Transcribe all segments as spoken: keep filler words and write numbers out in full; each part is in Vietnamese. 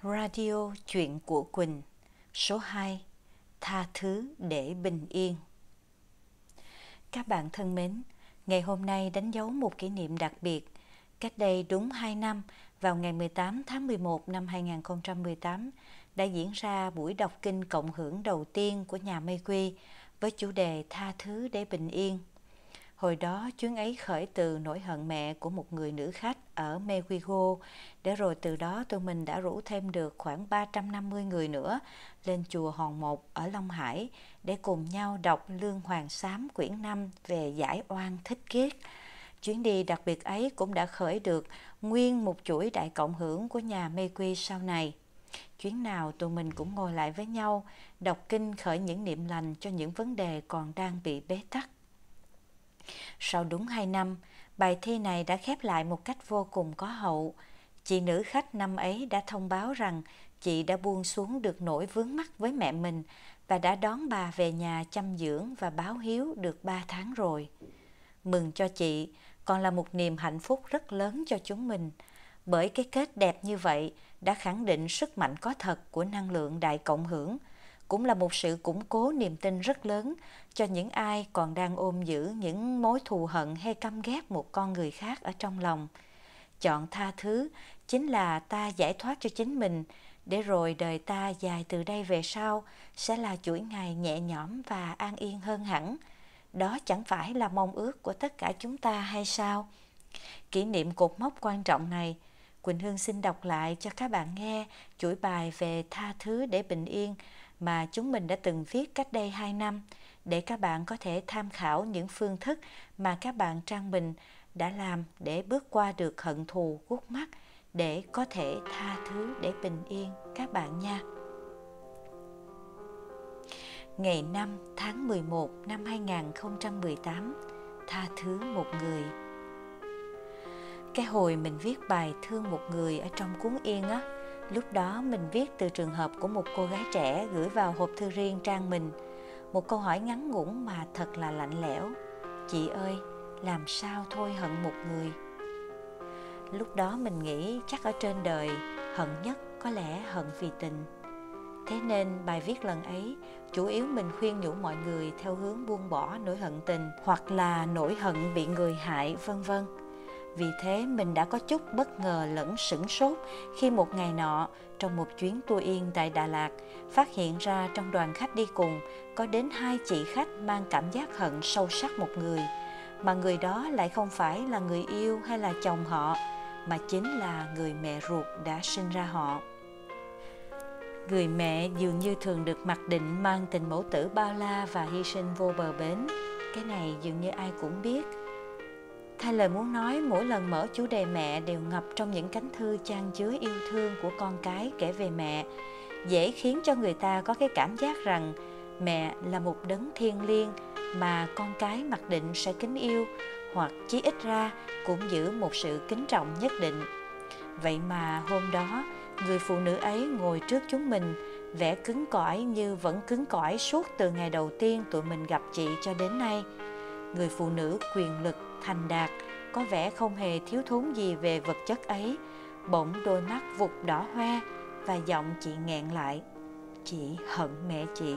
Radio Chuyện của Quỳnh, số hai, Tha thứ để bình yên. Các bạn thân mến, ngày hôm nay đánh dấu một kỷ niệm đặc biệt. Cách đây đúng hai năm, vào ngày mười tám tháng mười một năm hai nghìn không trăm mười tám, đã diễn ra buổi đọc kinh cộng hưởng đầu tiên của nhà Mê Quy với chủ đề Tha thứ để bình yên. Hồi đó, chuyến ấy khởi từ nỗi hận mẹ của một người nữ khách ở Mexico, để rồi từ đó tụi mình đã rủ thêm được khoảng ba trăm năm mươi người nữa lên chùa Hòn Một ở Long Hải để cùng nhau đọc Lương Hoàng Xám quyển năm về giải oan Thích Kiết. Chuyến đi đặc biệt ấy cũng đã khởi được nguyên một chuỗi đại cộng hưởng của nhà Mê Quy sau này. Chuyến nào tụi mình cũng ngồi lại với nhau, đọc kinh khởi những niệm lành cho những vấn đề còn đang bị bế tắc. Sau đúng hai năm, bài thi này đã khép lại một cách vô cùng có hậu. Chị nữ khách năm ấy đã thông báo rằng chị đã buông xuống được nỗi vướng mắc với mẹ mình và đã đón bà về nhà chăm dưỡng và báo hiếu được ba tháng rồi. Mừng cho chị, còn là một niềm hạnh phúc rất lớn cho chúng mình, bởi cái kết đẹp như vậy đã khẳng định sức mạnh có thật của năng lượng đại cộng hưởng, cũng là một sự củng cố niềm tin rất lớn cho những ai còn đang ôm giữ những mối thù hận hay căm ghét một con người khác ở trong lòng. Chọn tha thứ chính là ta giải thoát cho chính mình, để rồi đời ta dài từ đây về sau sẽ là chuỗi ngày nhẹ nhõm và an yên hơn hẳn. Đó chẳng phải là mong ước của tất cả chúng ta hay sao? Kỷ niệm cột mốc quan trọng này, Quỳnh Hương xin đọc lại cho các bạn nghe chuỗi bài về tha thứ để bình yên mà chúng mình đã từng viết cách đây hai năm, để các bạn có thể tham khảo những phương thức mà các bạn Trang Bình đã làm để bước qua được hận thù gút mắt, để có thể tha thứ để bình yên các bạn nha. Ngày năm tháng mười một năm hai nghìn không trăm mười tám, tha thứ một người. Cái hồi mình viết bài Thương một người ở trong cuốn Yên á, lúc đó mình viết từ trường hợp của một cô gái trẻ gửi vào hộp thư riêng Trang mình. Một câu hỏi ngắn ngủn mà thật là lạnh lẽo. Chị ơi, làm sao thôi hận một người? Lúc đó mình nghĩ chắc ở trên đời, hận nhất có lẽ hận vì tình. Thế nên bài viết lần ấy, chủ yếu mình khuyên nhủ mọi người theo hướng buông bỏ nỗi hận tình hoặc là nỗi hận bị người hại, vân vân. Vì thế mình đã có chút bất ngờ lẫn sửng sốt khi một ngày nọ, trong một chuyến tour Yên tại Đà Lạt, phát hiện ra trong đoàn khách đi cùng có đến hai chị khách mang cảm giác hận sâu sắc một người, mà người đó lại không phải là người yêu hay là chồng họ, mà chính là người mẹ ruột đã sinh ra họ. Người mẹ dường như thường được mặc định mang tình mẫu tử bao la và hy sinh vô bờ bến. Cái này dường như ai cũng biết. Thay lời muốn nói, mỗi lần mở chủ đề mẹ đều ngập trong những cánh thư chan chứa yêu thương của con cái kể về mẹ, dễ khiến cho người ta có cái cảm giác rằng mẹ là một đấng thiêng liêng mà con cái mặc định sẽ kính yêu, hoặc chí ít ra cũng giữ một sự kính trọng nhất định. Vậy mà hôm đó, người phụ nữ ấy ngồi trước chúng mình, vẻ cứng cỏi như vẫn cứng cỏi suốt từ ngày đầu tiên tụi mình gặp chị cho đến nay. Người phụ nữ quyền lực, thành đạt, có vẻ không hề thiếu thốn gì về vật chất ấy, bỗng đôi mắt vụt đỏ hoe và giọng chị nghẹn lại. Chị hận mẹ chị.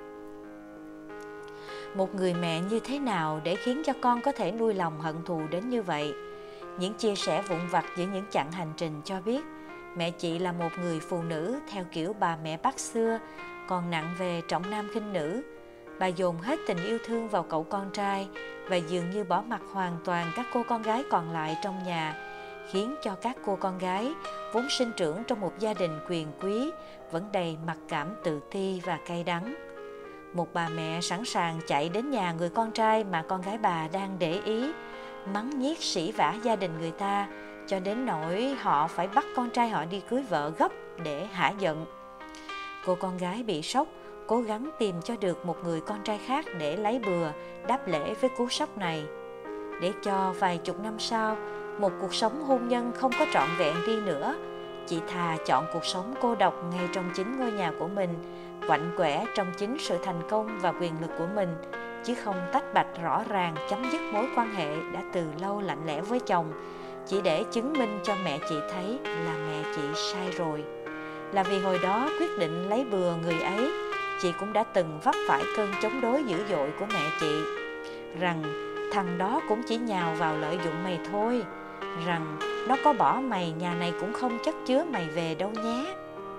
Một người mẹ như thế nào để khiến cho con có thể nuôi lòng hận thù đến như vậy? Những chia sẻ vụn vặt giữa những chặng hành trình cho biết mẹ chị là một người phụ nữ theo kiểu bà mẹ Bắc xưa, còn nặng về trọng nam khinh nữ. Bà dồn hết tình yêu thương vào cậu con trai và dường như bỏ mặc hoàn toàn các cô con gái còn lại trong nhà, khiến cho các cô con gái vốn sinh trưởng trong một gia đình quyền quý vẫn đầy mặc cảm tự ti và cay đắng. Một bà mẹ sẵn sàng chạy đến nhà người con trai mà con gái bà đang để ý, mắng nhiếc sỉ vả gia đình người ta, cho đến nỗi họ phải bắt con trai họ đi cưới vợ gấp để hả giận. Cô con gái bị sốc, cố gắng tìm cho được một người con trai khác để lấy bừa, đáp lễ với cú sốc này. Để cho vài chục năm sau, một cuộc sống hôn nhân không có trọn vẹn đi nữa, chị thà chọn cuộc sống cô độc ngay trong chính ngôi nhà của mình, quạnh quẻ trong chính sự thành công và quyền lực của mình, chứ không tách bạch rõ ràng chấm dứt mối quan hệ đã từ lâu lạnh lẽo với chồng, chỉ để chứng minh cho mẹ chị thấy là mẹ chị sai rồi. là vì hồi đó quyết định lấy bừa người ấy, chị cũng đã từng vấp phải cơn chống đối dữ dội của mẹ chị, rằng thằng đó cũng chỉ nhào vào lợi dụng mày thôi, rằng nó có bỏ mày nhà này cũng không chất chứa mày về đâu nhé.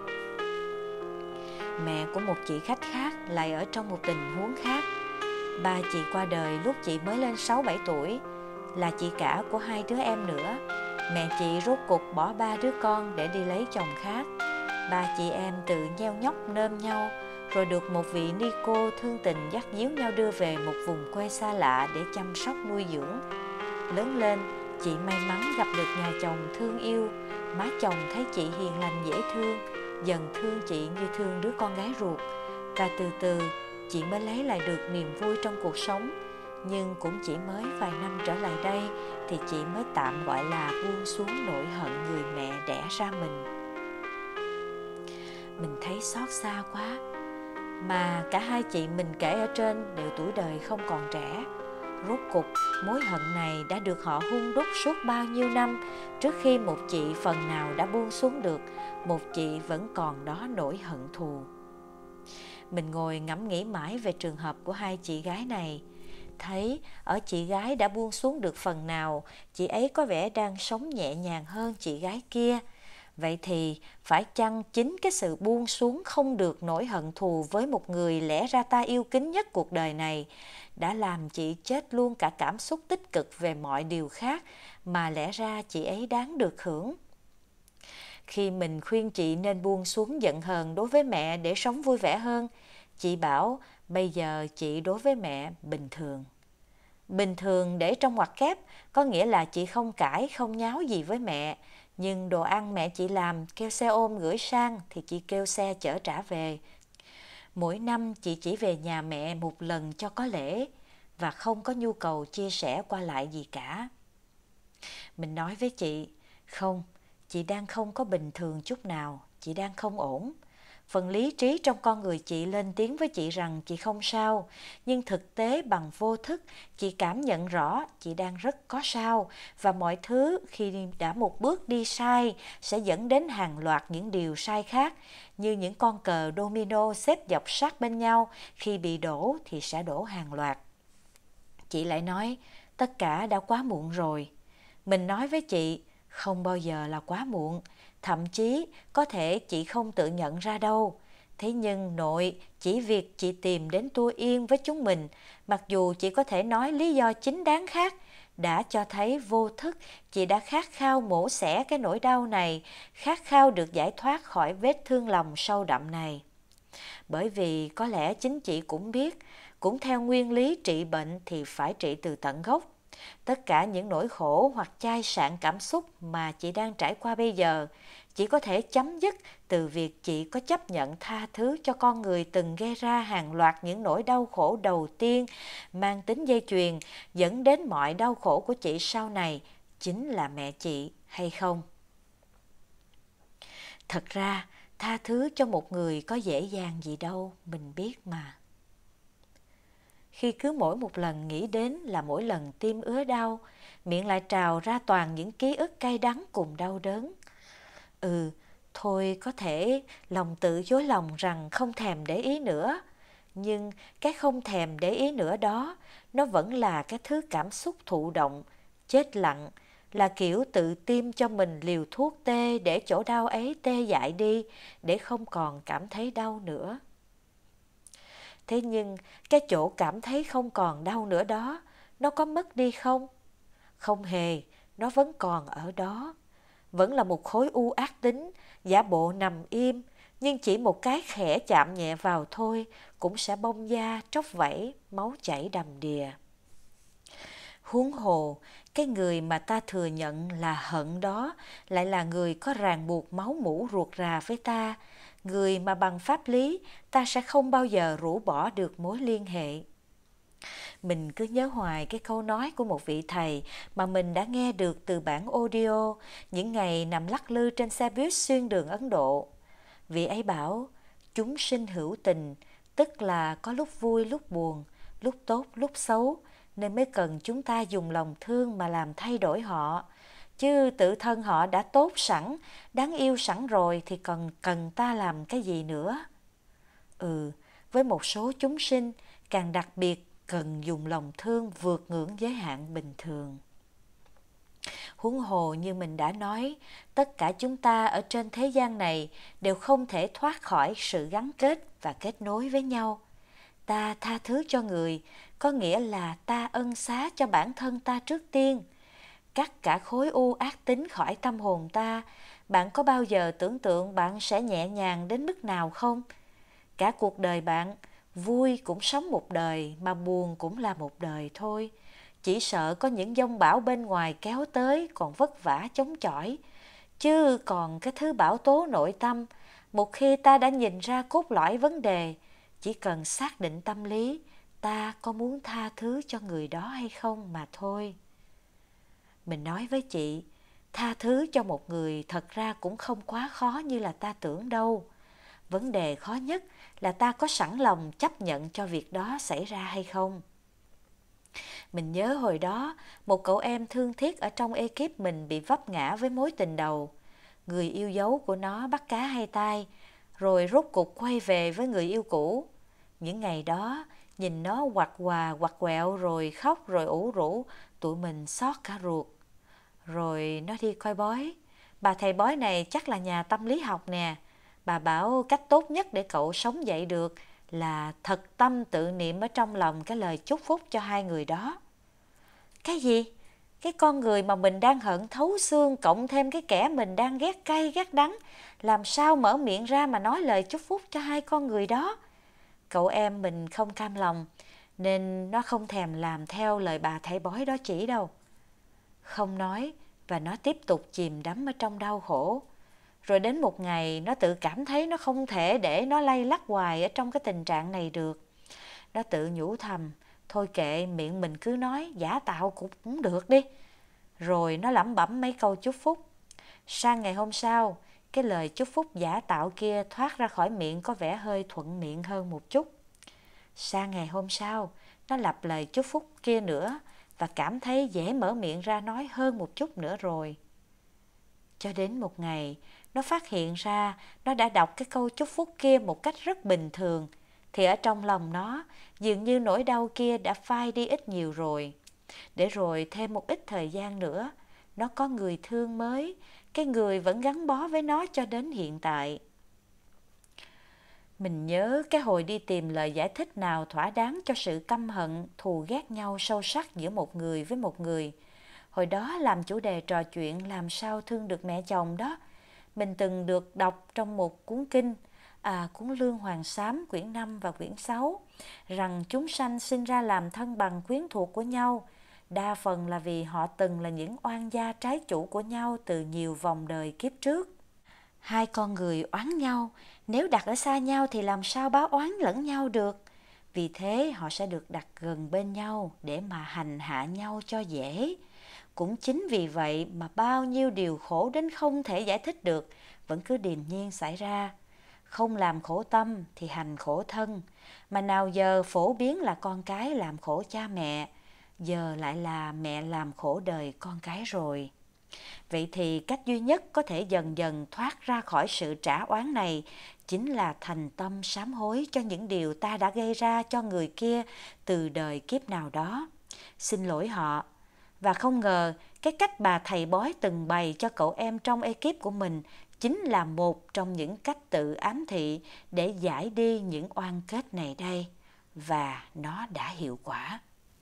Mẹ của một chị khách khác lại ở trong một tình huống khác. Ba chị qua đời lúc chị mới lên sáu bảy tuổi, là chị cả của hai đứa em nữa. Mẹ chị rốt cuộc bỏ ba đứa con để đi lấy chồng khác. Ba chị em tự nheo nhóc nơm nhau, rồi được một vị ni cô thương tình dắt díu nhau đưa về một vùng quê xa lạ để chăm sóc nuôi dưỡng. Lớn lên, chị may mắn gặp được nhà chồng thương yêu. Má chồng thấy chị hiền lành dễ thương, dần thương chị như thương đứa con gái ruột. Và từ từ chị mới lấy lại được niềm vui trong cuộc sống. Nhưng cũng chỉ mới vài năm trở lại đây thì chị mới tạm gọi là buông xuống nỗi hận người mẹ đẻ ra mình. Mình thấy xót xa quá. Mà cả hai chị mình kể ở trên đều tuổi đời không còn trẻ. Rốt cục mối hận này đã được họ hun đúc suốt bao nhiêu năm, trước khi một chị phần nào đã buông xuống được, một chị vẫn còn đó nỗi hận thù. Mình ngồi ngẫm nghĩ mãi về trường hợp của hai chị gái này. Thấy ở chị gái đã buông xuống được phần nào, chị ấy có vẻ đang sống nhẹ nhàng hơn chị gái kia. Vậy thì phải chăng chính cái sự buông xuống không được nỗi hận thù với một người lẽ ra ta yêu kính nhất cuộc đời này đã làm chị chết luôn cả cảm xúc tích cực về mọi điều khác mà lẽ ra chị ấy đáng được hưởng. Khi mình khuyên chị nên buông xuống giận hờn đối với mẹ để sống vui vẻ hơn, chị bảo bây giờ chị đối với mẹ bình thường. Bình thường để trong ngoặc kép có nghĩa là chị không cãi, không nháo gì với mẹ, nhưng đồ ăn mẹ chị làm kêu xe ôm gửi sang thì chị kêu xe chở trả về. Mỗi năm chị chỉ về nhà mẹ một lần cho có lễ và không có nhu cầu chia sẻ qua lại gì cả. Mình nói với chị, không, chị đang không có bình thường chút nào, chị đang không ổn. Phần lý trí trong con người chị lên tiếng với chị rằng chị không sao, nhưng thực tế bằng vô thức, chị cảm nhận rõ chị đang rất có sao, và mọi thứ khi đã một bước đi sai sẽ dẫn đến hàng loạt những điều sai khác, như những con cờ domino xếp dọc sát bên nhau, khi bị đổ thì sẽ đổ hàng loạt. Chị lại nói, tất cả đã quá muộn rồi. Mình nói với chị, không bao giờ là quá muộn, thậm chí có thể chị không tự nhận ra đâu. Thế nhưng nội, chỉ việc chị tìm đến Tua Yên với chúng mình, mặc dù chị có thể nói lý do chính đáng khác, đã cho thấy vô thức chị đã khát khao mổ xẻ cái nỗi đau này, khát khao được giải thoát khỏi vết thương lòng sâu đậm này. Bởi vì có lẽ chính chị cũng biết, cũng theo nguyên lý trị bệnh thì phải trị từ tận gốc. Tất cả những nỗi khổ hoặc chai sạn cảm xúc mà chị đang trải qua bây giờ chỉ có thể chấm dứt từ việc chị có chấp nhận tha thứ cho con người từng gây ra hàng loạt những nỗi đau khổ đầu tiên mang tính dây chuyền dẫn đến mọi đau khổ của chị sau này chính là mẹ chị, hay không? Thật ra, tha thứ cho một người có dễ dàng gì đâu, mình biết mà. Khi cứ mỗi một lần nghĩ đến là mỗi lần tim ứa đau, miệng lại trào ra toàn những ký ức cay đắng cùng đau đớn. Ừ, thôi có thể lòng tự dối lòng rằng không thèm để ý nữa. Nhưng cái không thèm để ý nữa đó, nó vẫn là cái thứ cảm xúc thụ động, chết lặng, là kiểu tự tiêm cho mình liều thuốc tê để chỗ đau ấy tê dại đi, để không còn cảm thấy đau nữa. Thế nhưng cái chỗ cảm thấy không còn đau nữa đó, nó có mất đi không? Không hề, nó vẫn còn ở đó. Vẫn là một khối u ác tính, giả bộ nằm im, nhưng chỉ một cái khẽ chạm nhẹ vào thôi cũng sẽ bong da, tróc vảy, máu chảy đầm đìa. Huống hồ, cái người mà ta thừa nhận là hận đó lại là người có ràng buộc máu mủ ruột rà với ta, người mà bằng pháp lý ta sẽ không bao giờ rũ bỏ được mối liên hệ. Mình cứ nhớ hoài cái câu nói của một vị thầy mà mình đã nghe được từ bản audio những ngày nằm lắc lư trên xe buýt xuyên đường Ấn Độ. Vị ấy bảo, chúng sinh hữu tình, tức là có lúc vui lúc buồn, lúc tốt lúc xấu, nên mới cần chúng ta dùng lòng thương mà làm thay đổi họ. chứ tự thân họ đã tốt sẵn, đáng yêu sẵn rồi thì còn cần ta làm cái gì nữa. Ừ, với một số chúng sinh càng đặc biệt cần dùng lòng thương vượt ngưỡng giới hạn bình thường. Huống hồ như mình đã nói, tất cả chúng ta ở trên thế gian này đều không thể thoát khỏi sự gắn kết và kết nối với nhau. Ta tha thứ cho người, có nghĩa là ta ân xá cho bản thân ta trước tiên. Cắt cả khối u ác tính khỏi tâm hồn ta, bạn có bao giờ tưởng tượng bạn sẽ nhẹ nhàng đến mức nào không? Cả cuộc đời bạn, vui cũng sống một đời mà buồn cũng là một đời thôi. Chỉ sợ có những giông bão bên ngoài kéo tới còn vất vả chống chọi. Chứ còn cái thứ bão tố nội tâm, một khi ta đã nhìn ra cốt lõi vấn đề, chỉ cần xác định tâm lý, ta có muốn tha thứ cho người đó hay không mà thôi. Mình nói với chị, tha thứ cho một người thật ra cũng không quá khó như là ta tưởng đâu. Vấn đề khó nhất là ta có sẵn lòng chấp nhận cho việc đó xảy ra hay không. Mình nhớ hồi đó, một cậu em thương thiết ở trong ekip mình bị vấp ngã với mối tình đầu. Người yêu dấu của nó bắt cá hai tay, rồi rốt cuộc quay về với người yêu cũ. Những ngày đó, nhìn nó quặt quà quặt quẹo rồi khóc rồi ủ rũ, tụi mình xót cả ruột. Rồi nó đi coi bói. Bà thầy bói này chắc là nhà tâm lý học nè. Bà bảo cách tốt nhất để cậu sống dậy được là thật tâm tự niệm ở trong lòng cái lời chúc phúc cho hai người đó. Cái gì? Cái con người mà mình đang hận thấu xương cộng thêm cái kẻ mình đang ghét cay ghét đắng, làm sao mở miệng ra mà nói lời chúc phúc cho hai con người đó? Cậu em mình không cam lòng, nên nó không thèm làm theo lời bà thầy bói đó chỉ đâu. Không nói, và nó tiếp tục chìm đắm ở trong đau khổ. Rồi đến một ngày nó tự cảm thấy nó không thể để nó lay lắt hoài ở trong cái tình trạng này được. Nó tự nhủ thầm, thôi kệ, miệng mình cứ nói, giả tạo cũng được đi. Rồi nó lẩm bẩm mấy câu chúc phúc. Sang ngày hôm sau, cái lời chúc phúc giả tạo kia thoát ra khỏi miệng có vẻ hơi thuận miệng hơn một chút. Sang ngày hôm sau, nó lặp lời chúc phúc kia nữa và cảm thấy dễ mở miệng ra nói hơn một chút nữa rồi. Cho đến một ngày, nó phát hiện ra nó đã đọc cái câu chúc phúc kia một cách rất bình thường, thì ở trong lòng nó, dường như nỗi đau kia đã phai đi ít nhiều rồi. Để rồi thêm một ít thời gian nữa, nó có người thương mới, cái người vẫn gắn bó với nó cho đến hiện tại. Mình nhớ cái hồi đi tìm lời giải thích nào thỏa đáng cho sự căm hận, thù ghét nhau sâu sắc giữa một người với một người. Hồi đó làm chủ đề trò chuyện làm sao thương được mẹ chồng đó. Mình từng được đọc trong một cuốn kinh, à, cuốn Lương Hoàng Xám quyển năm và quyển sáu, rằng chúng sanh sinh ra làm thân bằng quyến thuộc của nhau, đa phần là vì họ từng là những oan gia trái chủ của nhau từ nhiều vòng đời kiếp trước. Hai con người oán nhau, nếu đặt ở xa nhau thì làm sao báo oán lẫn nhau được. Vì thế họ sẽ được đặt gần bên nhau để mà hành hạ nhau cho dễ. Cũng chính vì vậy mà bao nhiêu điều khổ đến không thể giải thích được vẫn cứ điềm nhiên xảy ra. Không làm khổ tâm thì hành khổ thân, mà nào giờ phổ biến là con cái làm khổ cha mẹ, giờ lại là mẹ làm khổ đời con cái rồi. Vậy thì cách duy nhất có thể dần dần thoát ra khỏi sự trả oán này chính là thành tâm sám hối cho những điều ta đã gây ra cho người kia từ đời kiếp nào đó. Xin lỗi họ. Và không ngờ cái cách bà thầy bói từng bày cho cậu em trong ekip của mình chính là một trong những cách tự ám thị để giải đi những oan kết này đây. Và nó đã hiệu quả.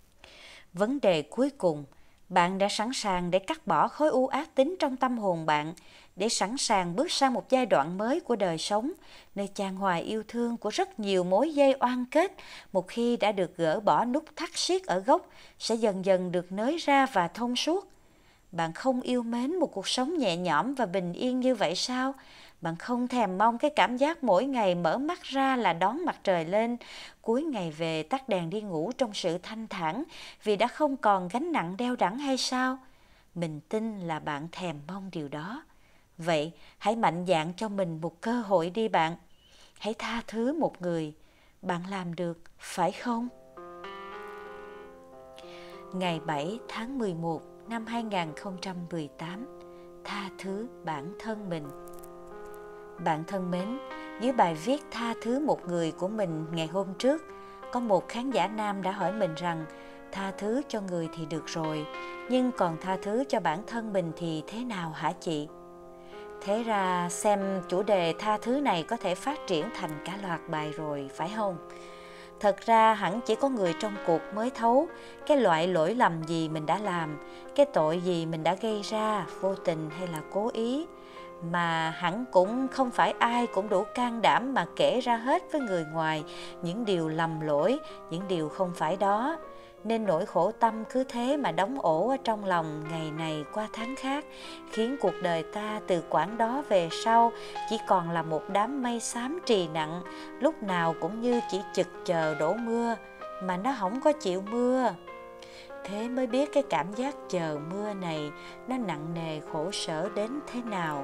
Vấn đề cuối cùng, bạn đã sẵn sàng để cắt bỏ khối u ác tính trong tâm hồn bạn, để sẵn sàng bước sang một giai đoạn mới của đời sống, nơi chan hòa yêu thương của rất nhiều mối dây oan kết, một khi đã được gỡ bỏ nút thắt siết ở gốc, sẽ dần dần được nới ra và thông suốt. Bạn không yêu mến một cuộc sống nhẹ nhõm và bình yên như vậy sao? Bạn không thèm mong cái cảm giác mỗi ngày mở mắt ra là đón mặt trời lên, cuối ngày về tắt đèn đi ngủ trong sự thanh thản vì đã không còn gánh nặng đeo đẳng hay sao? Mình tin là bạn thèm mong điều đó. Vậy hãy mạnh dạn cho mình một cơ hội đi bạn. Hãy tha thứ một người. Bạn làm được, phải không? Ngày bảy tháng mười một năm hai không một tám, tha thứ bản thân mình. Bạn thân mến, dưới bài viết Tha thứ một người của mình ngày hôm trước, có một khán giả nam đã hỏi mình rằng tha thứ cho người thì được rồi, nhưng còn tha thứ cho bản thân mình thì thế nào hả chị? Thế ra xem chủ đề tha thứ này có thể phát triển thành cả loạt bài rồi, phải không? Thật ra hẳn chỉ có người trong cuộc mới thấu cái loại lỗi lầm gì mình đã làm, cái tội gì mình đã gây ra, vô tình hay là cố ý. Mà hẳn cũng không phải ai cũng đủ can đảm mà kể ra hết với người ngoài những điều lầm lỗi, những điều không phải đó. Nên nỗi khổ tâm cứ thế mà đóng ổ ở trong lòng ngày này qua tháng khác, khiến cuộc đời ta từ quãng đó về sau chỉ còn là một đám mây xám trì nặng, lúc nào cũng như chỉ chực chờ đổ mưa, mà nó không có chịu mưa. Thế mới biết cái cảm giác chờ mưa này nó nặng nề khổ sở đến thế nào.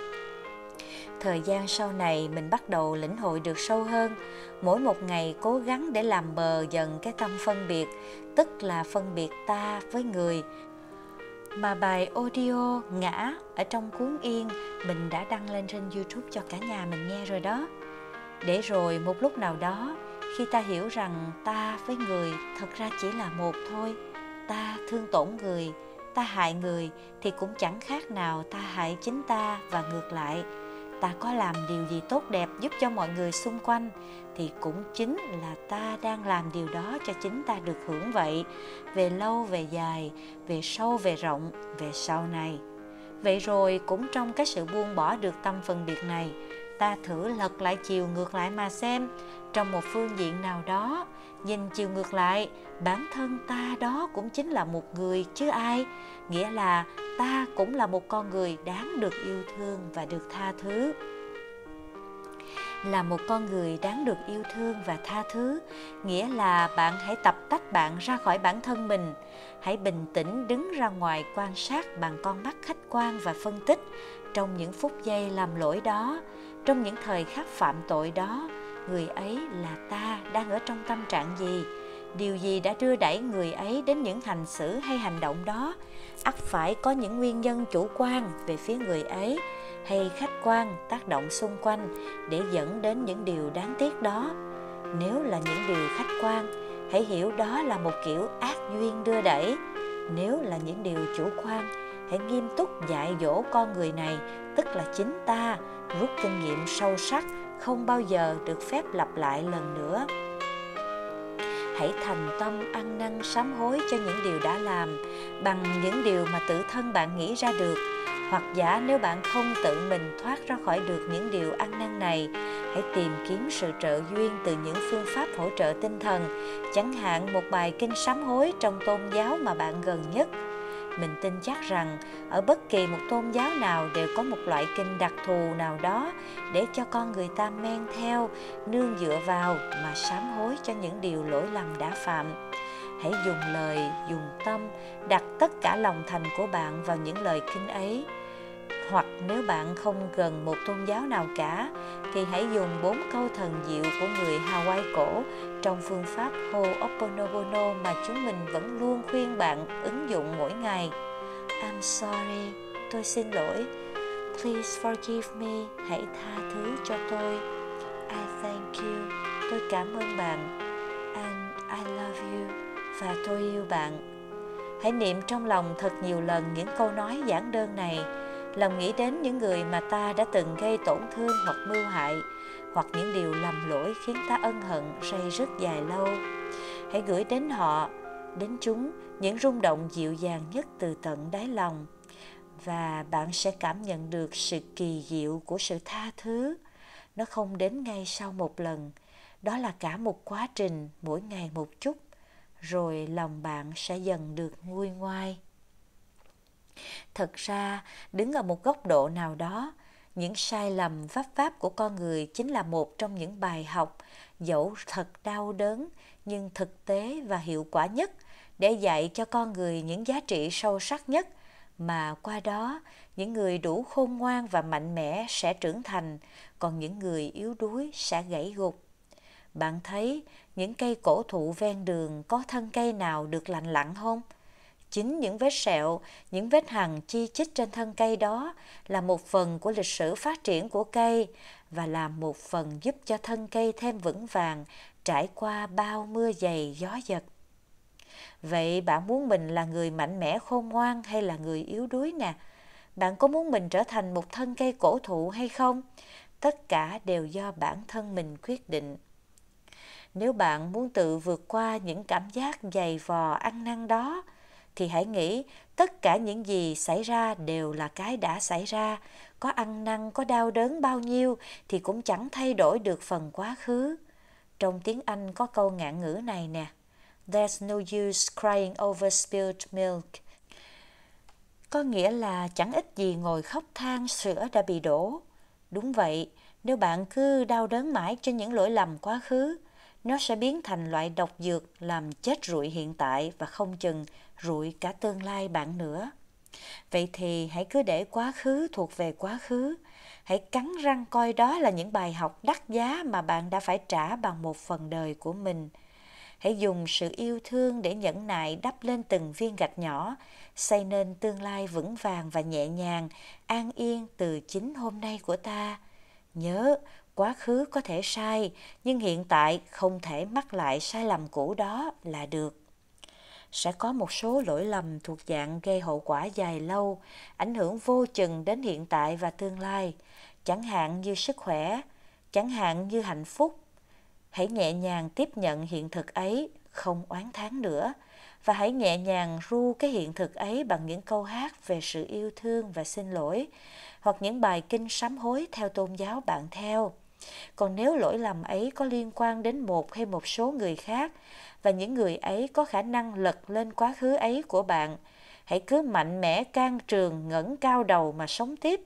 Thời gian sau này mình bắt đầu lĩnh hội được sâu hơn, mỗi một ngày cố gắng để làm mờ dần cái tâm phân biệt, tức là phân biệt ta với người. Mà bài audio Ngã ở trong cuốn Yên mình đã đăng lên trên YouTube cho cả nhà mình nghe rồi đó. Để rồi một lúc nào đó, khi ta hiểu rằng ta với người thật ra chỉ là một thôi, ta thương tổn người, ta hại người thì cũng chẳng khác nào ta hại chính ta, và ngược lại. Ta có làm điều gì tốt đẹp giúp cho mọi người xung quanh thì cũng chính là ta đang làm điều đó cho chính ta được hưởng vậy, về lâu về dài, về sâu về rộng, về sau này. Vậy rồi cũng trong cái sự buông bỏ được tâm phân biệt này, ta thử lật lại chiều ngược lại mà xem, trong một phương diện nào đó, nhìn chiều ngược lại, bản thân ta đó cũng chính là một người chứ ai, nghĩa là ta cũng là một con người đáng được yêu thương và được tha thứ. Là một con người đáng được yêu thương và tha thứ, nghĩa là bạn hãy tập tách bạn ra khỏi bản thân mình. Hãy bình tĩnh đứng ra ngoài quan sát bằng con mắt khách quan và phân tích. Trong những phút giây làm lỗi đó, trong những thời khắc phạm tội đó, người ấy là ta đang ở trong tâm trạng gì? Điều gì đã đưa đẩy người ấy đến những hành xử hay hành động đó? Ắt phải có những nguyên nhân chủ quan về phía người ấy hay khách quan tác động xung quanh để dẫn đến những điều đáng tiếc đó. Nếu là những điều khách quan, hãy hiểu đó là một kiểu ác duyên đưa đẩy. Nếu là những điều chủ quan, hãy nghiêm túc dạy dỗ con người này, tức là chính ta, rút kinh nghiệm sâu sắc, không bao giờ được phép lặp lại lần nữa. Hãy thành tâm ăn năn sám hối cho những điều đã làm bằng những điều mà tự thân bạn nghĩ ra được. Hoặc giả nếu bạn không tự mình thoát ra khỏi được những điều ăn năn này, hãy tìm kiếm sự trợ duyên từ những phương pháp hỗ trợ tinh thần, chẳng hạn một bài kinh sám hối trong tôn giáo mà bạn gần nhất. Mình tin chắc rằng ở bất kỳ một tôn giáo nào đều có một loại kinh đặc thù nào đó để cho con người ta men theo, nương dựa vào mà sám hối cho những điều lỗi lầm đã phạm. Hãy dùng lời, dùng tâm, đặt tất cả lòng thành của bạn vào những lời kinh ấy. Hoặc nếu bạn không gần một tôn giáo nào cả, thì hãy dùng bốn câu thần diệu của người Hawaii cổ trong phương pháp Ho'oponopono mà chúng mình vẫn luôn khuyên bạn ứng dụng mỗi ngày. I'm sorry, tôi xin lỗi. Please forgive me, hãy tha thứ cho tôi. I thank you, tôi cảm ơn bạn. And I love you, và tôi yêu bạn. Hãy niệm trong lòng thật nhiều lần những câu nói giản đơn này. Lòng nghĩ đến những người mà ta đã từng gây tổn thương hoặc mưu hại, hoặc những điều lầm lỗi khiến ta ân hận ray rứt dài lâu. Hãy gửi đến họ, đến chúng những rung động dịu dàng nhất từ tận đáy lòng, và bạn sẽ cảm nhận được sự kỳ diệu của sự tha thứ. Nó không đến ngay sau một lần, đó là cả một quá trình, mỗi ngày một chút, rồi lòng bạn sẽ dần được nguôi ngoai. Thật ra, đứng ở một góc độ nào đó, những sai lầm vấp váp của con người chính là một trong những bài học, dẫu thật đau đớn, nhưng thực tế và hiệu quả nhất để dạy cho con người những giá trị sâu sắc nhất, mà qua đó, những người đủ khôn ngoan và mạnh mẽ sẽ trưởng thành, còn những người yếu đuối sẽ gãy gục. Bạn thấy những cây cổ thụ ven đường có thân cây nào được lành lặn không? Chính những vết sẹo, những vết hằn chi chít trên thân cây đó là một phần của lịch sử phát triển của cây và là một phần giúp cho thân cây thêm vững vàng trải qua bao mưa dày gió giật. Vậy bạn muốn mình là người mạnh mẽ khôn ngoan hay là người yếu đuối nè? Bạn có muốn mình trở thành một thân cây cổ thụ hay không? Tất cả đều do bản thân mình quyết định. Nếu bạn muốn tự vượt qua những cảm giác dày vò ăn năn đó, thì hãy nghĩ tất cả những gì xảy ra đều là cái đã xảy ra. Có ăn năn, có đau đớn bao nhiêu thì cũng chẳng thay đổi được phần quá khứ. Trong tiếng Anh có câu ngạn ngữ này nè: There's no use crying over spilled milk. Có nghĩa là chẳng ích gì ngồi khóc than sữa đã bị đổ. Đúng vậy, nếu bạn cứ đau đớn mãi cho những lỗi lầm quá khứ, nó sẽ biến thành loại độc dược làm chết rụi hiện tại và không chừng rụi cả tương lai bạn nữa. Vậy thì hãy cứ để quá khứ thuộc về quá khứ. Hãy cắn răng coi đó là những bài học đắt giá mà bạn đã phải trả bằng một phần đời của mình. Hãy dùng sự yêu thương để nhẫn nại đắp lên từng viên gạch nhỏ, xây nên tương lai vững vàng và nhẹ nhàng, an yên từ chính hôm nay của ta. Nhớ, quá khứ có thể sai, nhưng hiện tại không thể mắc lại sai lầm cũ đó là được. Sẽ có một số lỗi lầm thuộc dạng gây hậu quả dài lâu, ảnh hưởng vô chừng đến hiện tại và tương lai, chẳng hạn như sức khỏe, chẳng hạn như hạnh phúc. Hãy nhẹ nhàng tiếp nhận hiện thực ấy, không oán thán nữa, và hãy nhẹ nhàng ru cái hiện thực ấy bằng những câu hát về sự yêu thương và xin lỗi, hoặc những bài kinh sám hối theo tôn giáo bạn theo. Còn nếu lỗi lầm ấy có liên quan đến một hay một số người khác, và những người ấy có khả năng lật lên quá khứ ấy của bạn, hãy cứ mạnh mẽ can trường ngẩng cao đầu mà sống tiếp.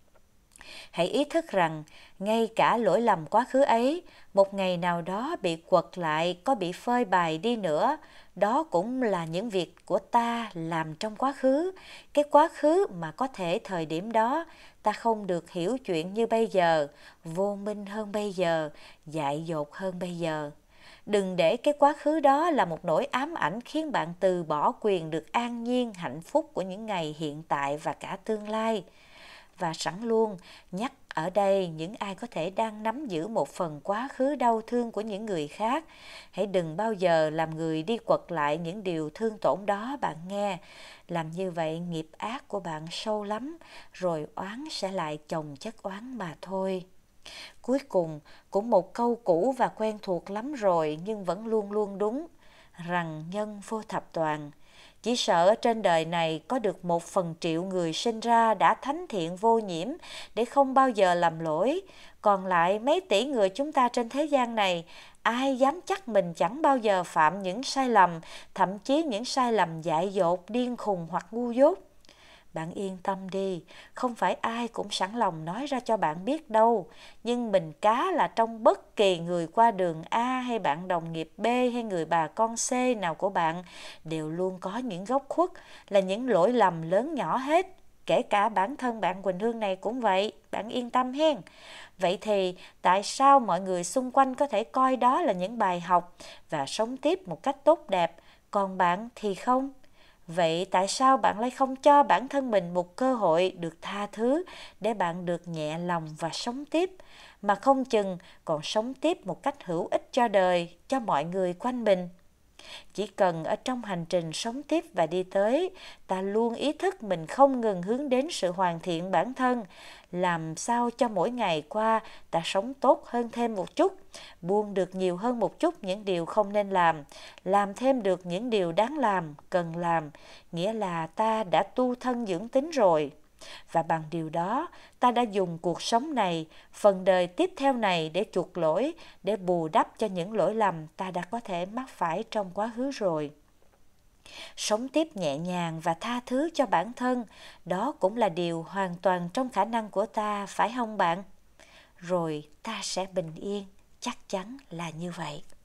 Hãy ý thức rằng, ngay cả lỗi lầm quá khứ ấy, một ngày nào đó bị quật lại, có bị phơi bày đi nữa, đó cũng là những việc của ta làm trong quá khứ. Cái quá khứ mà có thể thời điểm đó ta không được hiểu chuyện như bây giờ, vô minh hơn bây giờ, dại dột hơn bây giờ. Đừng để cái quá khứ đó là một nỗi ám ảnh khiến bạn từ bỏ quyền được an nhiên, hạnh phúc của những ngày hiện tại và cả tương lai. Và sẵn luôn nhắc ở đây những ai có thể đang nắm giữ một phần quá khứ đau thương của những người khác, hãy đừng bao giờ làm người đi quật lại những điều thương tổn đó bạn nghe. Làm như vậy nghiệp ác của bạn sâu lắm, rồi oán sẽ lại chồng chất oán mà thôi. Cuối cùng, cũng một câu cũ và quen thuộc lắm rồi nhưng vẫn luôn luôn đúng, rằng nhân vô thập toàn. Chỉ sợ trên đời này có được một phần triệu người sinh ra đã thánh thiện vô nhiễm để không bao giờ làm lỗi. Còn lại mấy tỷ người chúng ta trên thế gian này, ai dám chắc mình chẳng bao giờ phạm những sai lầm, thậm chí những sai lầm dại dột, điên khùng hoặc ngu dốt. Bạn yên tâm đi, không phải ai cũng sẵn lòng nói ra cho bạn biết đâu. Nhưng mình cá là trong bất kỳ người qua đường A hay bạn đồng nghiệp B hay người bà con C nào của bạn đều luôn có những góc khuất, là những lỗi lầm lớn nhỏ hết. Kể cả bản thân bạn Quỳnh Hương này cũng vậy, bạn yên tâm hen. Vậy thì tại sao mọi người xung quanh có thể coi đó là những bài học và sống tiếp một cách tốt đẹp, còn bạn thì không? Vậy tại sao bạn lại không cho bản thân mình một cơ hội được tha thứ để bạn được nhẹ lòng và sống tiếp, mà không chừng còn sống tiếp một cách hữu ích cho đời, cho mọi người quanh mình? Chỉ cần ở trong hành trình sống tiếp và đi tới, ta luôn ý thức mình không ngừng hướng đến sự hoàn thiện bản thân, làm sao cho mỗi ngày qua ta sống tốt hơn thêm một chút, buông được nhiều hơn một chút những điều không nên làm, làm thêm được những điều đáng làm, cần làm, nghĩa là ta đã tu thân dưỡng tính rồi. Và bằng điều đó, ta đã dùng cuộc sống này, phần đời tiếp theo này để chuộc lỗi, để bù đắp cho những lỗi lầm ta đã có thể mắc phải trong quá khứ rồi. Sống tiếp nhẹ nhàng và tha thứ cho bản thân, đó cũng là điều hoàn toàn trong khả năng của ta, phải không bạn? Rồi ta sẽ bình yên, chắc chắn là như vậy.